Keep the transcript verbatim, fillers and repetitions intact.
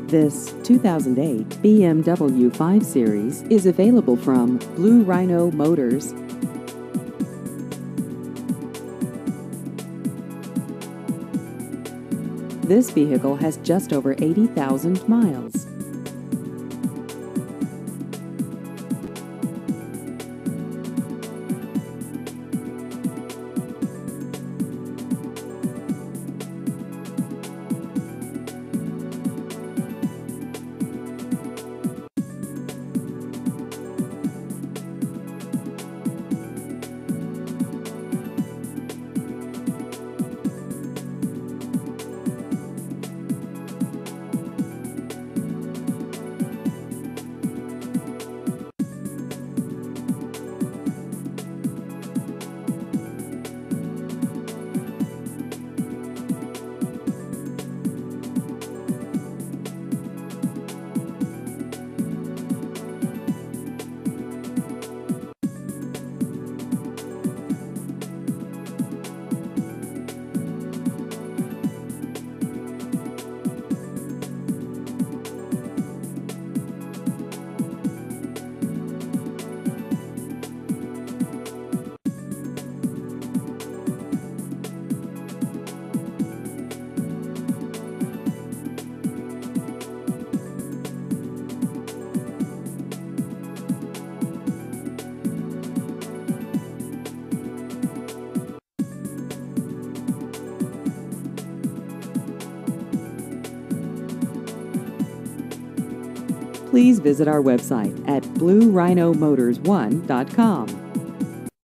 This two thousand eight B M W five Series is available from Blue Rhino Motors. This vehicle has just over eighty thousand miles. Please visit our website at blue rhino motors one dot com.